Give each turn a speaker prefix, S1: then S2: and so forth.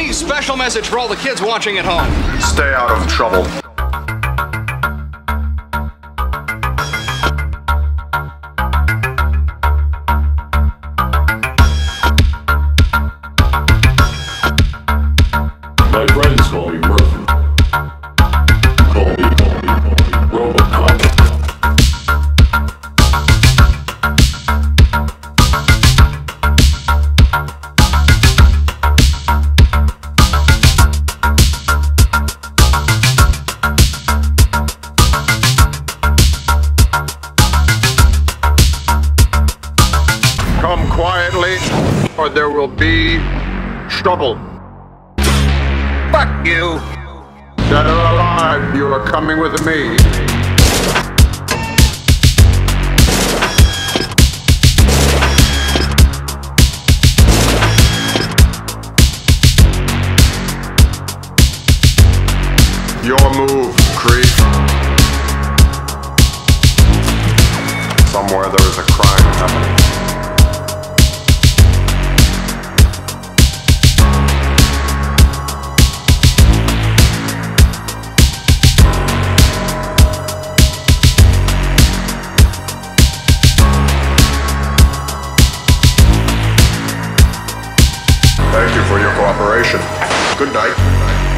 S1: Any special message for all the kids watching at home?
S2: Stay out of trouble.
S3: My friends call me Murphy. Call me ROBOCOP.
S2: Come quietly, or there will be trouble.
S1: Fuck you!
S2: Dead or alive, you are coming with me. Your move, creep. Somewhere there is a crime happening. Thank you for your cooperation. Good night.